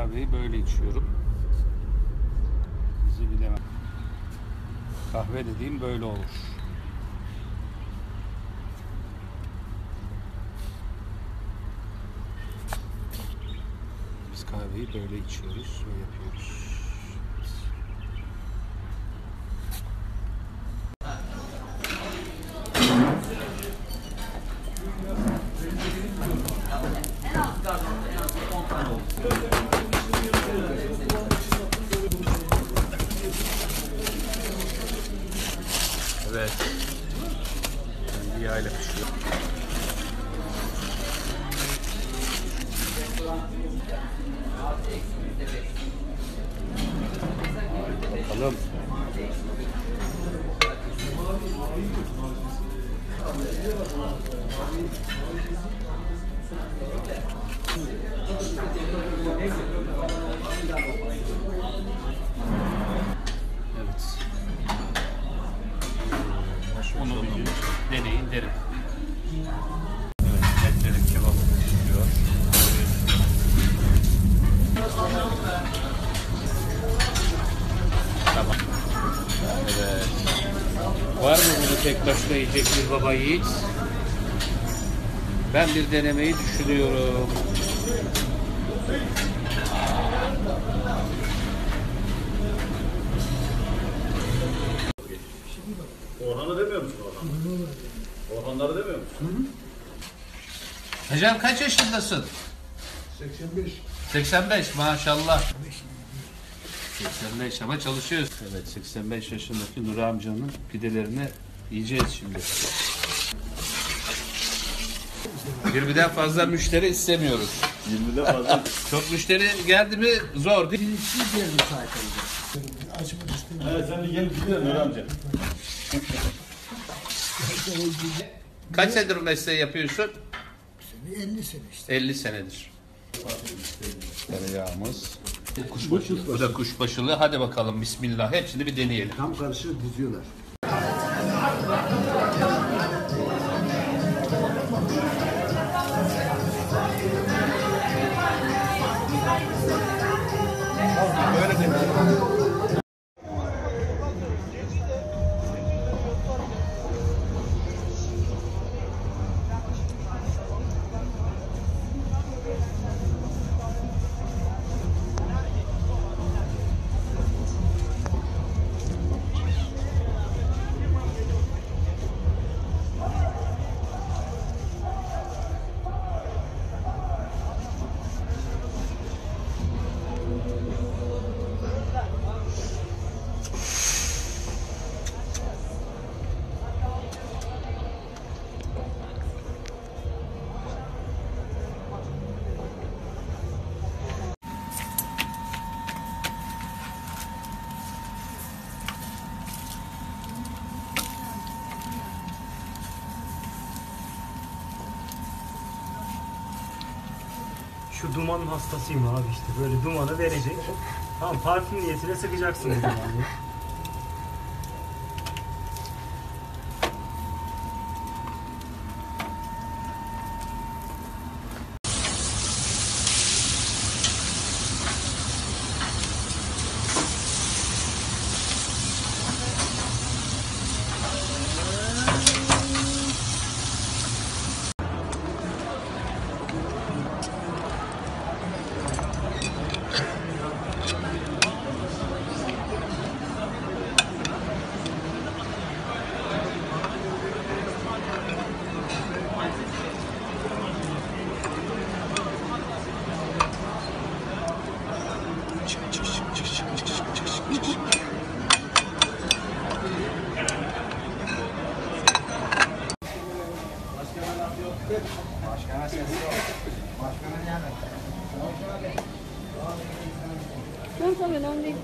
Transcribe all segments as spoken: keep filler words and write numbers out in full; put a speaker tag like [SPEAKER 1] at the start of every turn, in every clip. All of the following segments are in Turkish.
[SPEAKER 1] kahveyi böyle içiyorum. Bizi bilemem. Kahve dediğim böyle olur. Biz kahveyi böyle içiyoruz ve yapıyoruz. Evet. Kendi yağıyla pişiyor. Bakalım. Evet. Onu deneyin derim. Evet, etlerin kebabı pişiyor. Tamam. Evet. Var mı bunu tek başına yiyecek bir baba yiğit? Ben bir denemeyi düşünüyorum.
[SPEAKER 2] Orhan'ı demiyor musun Orhan? Orhan'ları demiyor musun?
[SPEAKER 1] Hocam kaç yaşındasın?
[SPEAKER 3] seksen beş.
[SPEAKER 1] seksen beş maşallah. seksen beş ama çalışıyoruz. Evet, seksen beş yaşındaki Nuri amcanın pidelerini yiyeceğiz şimdi. yirmiden fazla müşteri istemiyoruz.
[SPEAKER 2] yirmide fazla.
[SPEAKER 1] Çok müşteri geldi mi zor değil mi?
[SPEAKER 3] Bilinçsiz bir müsait olacak. Açmak istemiyorum.
[SPEAKER 2] Evet, sen bir gelip gidiyorsun Nuri amca.
[SPEAKER 1] Kaç senedir mesleği yapıyorsun?
[SPEAKER 3] elli sene işte.
[SPEAKER 1] elli senedir. Tereyağımız. Kuşbaşılı. Bu da kuşbaşılı. Hadi bakalım bismillah. Hepsini bir deneyelim.
[SPEAKER 3] Tam karışık diziyorlar.
[SPEAKER 1] Böyle deneyelim.
[SPEAKER 4] Şu dumanın hastasıyım abi işte. Böyle dumanı verecek. Tamam, parfüm niyetine sıkacaksın bu dumanı.
[SPEAKER 3] Başkana ses yok. Başkanın yanı.
[SPEAKER 5] Non so, non di...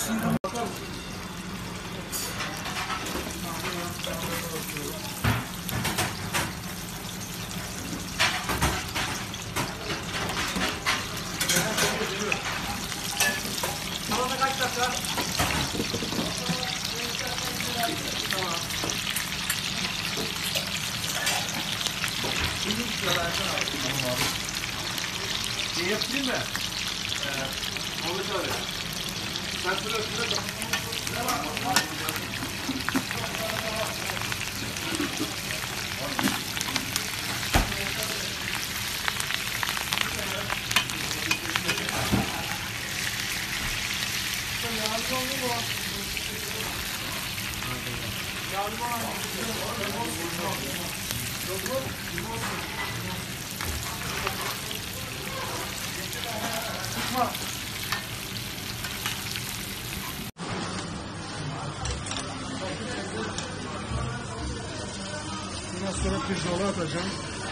[SPEAKER 1] Ne yapayım mı? Ee, onu söyle. Sen söyle, söyle.
[SPEAKER 3] Biraz sonra pirzola atacağım.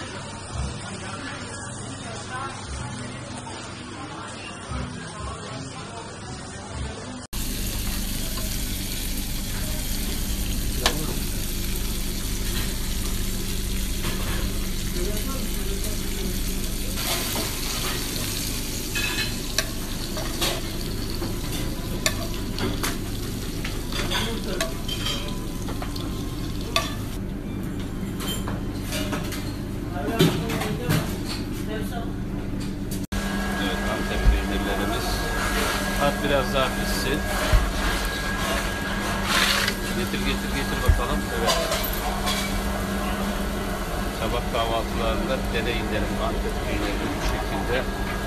[SPEAKER 1] At biraz daha pişsin. Getir getir getir bakalım. Evet. Sabah kahvaltılarında dere indirim Antep peyniri bu şekilde.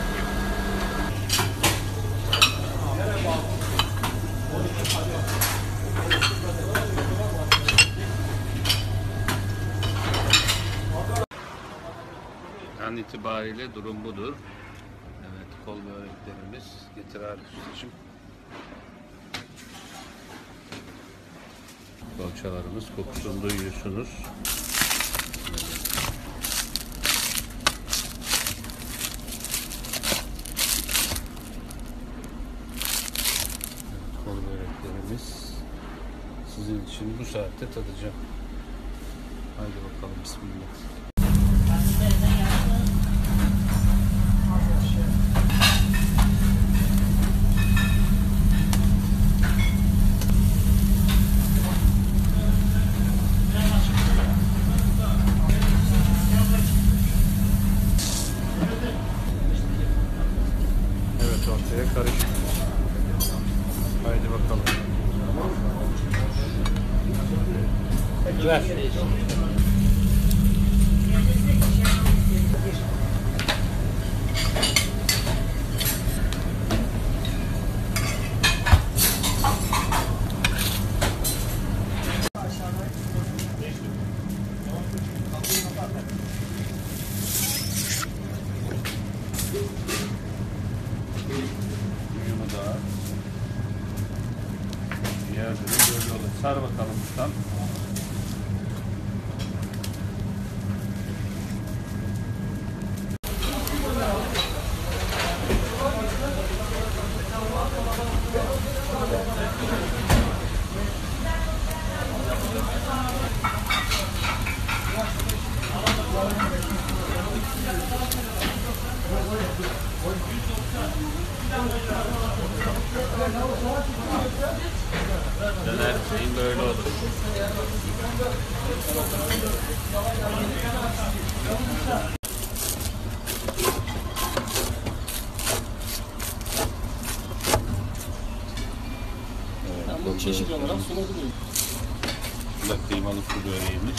[SPEAKER 1] An itibariyle durum budur. Evet, kol böreklerimiz. Getir abi ustacığım. Poğaçalarımız kokusunu duyuyorsunuz. Kol böreklerimiz sizin için bu saatte tadacağım. Haydi bakalım, bismillah. Evet, ortaya karışık. Haydi bakalım. Ver. Uyumu da. Diğer ürün böyle olur. Sar bakalım ustam. Döner şeyin böyle olur. Evet, bu çeşit olarak sunabilirim. Bu da kıymalı su böreğimiz.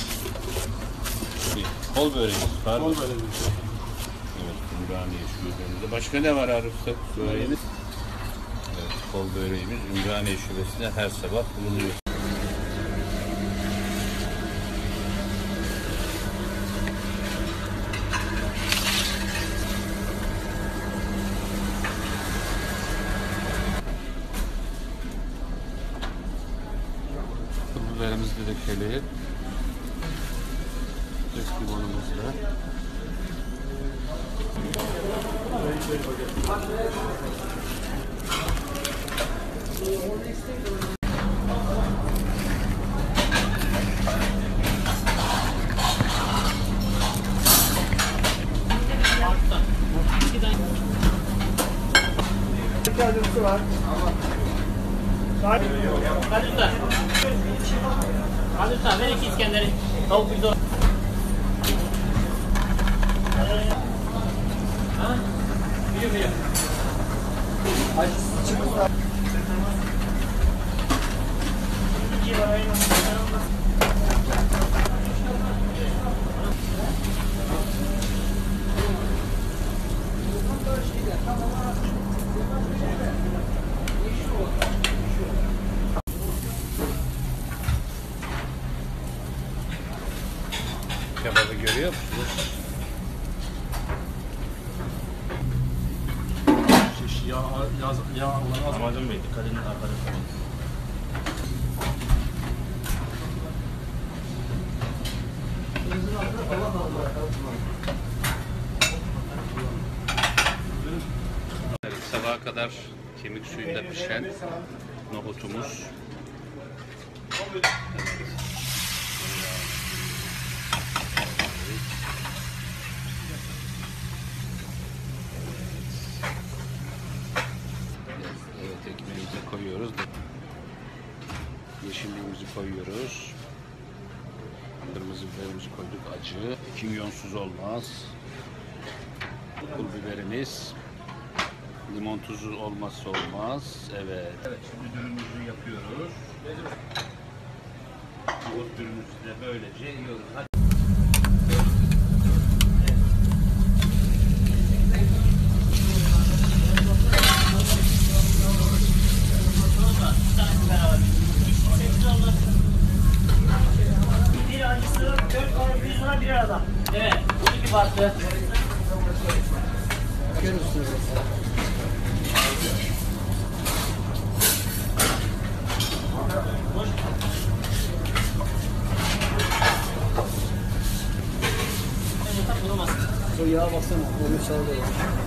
[SPEAKER 1] Kol böreğimiz var. Kol böreğimiz. Evet, Ümraniye şubemizde. Başka ne var Arif'te böreğimiz? Evet, kol böreğimiz Ümraniye şubesinde her sabah bulunuyor. Biberimizi de dökelim. Eski limonumuzla.
[SPEAKER 3] Acısı var.
[SPEAKER 6] Hadi usta. Hadi usta ver iki İskender'i. Tavuk bir zor. Ha? Biliyor biliyor.
[SPEAKER 3] Acısı çıksa.
[SPEAKER 1] Kebabı görüyor musunuz?
[SPEAKER 2] Şiş yağ, yağ, yağ Allah'ın az.
[SPEAKER 1] Anladın mı? Dikkatin arkadaşlar. Evet, sabaha kadar kemik suyunda pişen nohutumuz. Evet, ekmeğimizi koyuyoruz. Yeşilliğimizi koyuyoruz. Kırmızı biberimizi koyduk, acı. Kimyonsuz olmaz. Pul biberimiz. Limon tuzu olmazsa olmaz. Evet. Evet, şimdi dürümümüzü yapıyoruz. Bu dürümümüzü de böylece yiyoruz. Hadi.
[SPEAKER 6] Bir acısı, dört tane bir lira bir arada. Evet, bu iki farklı.
[SPEAKER 3] Görürsünüz. O yağa baksana. Onu çaldı.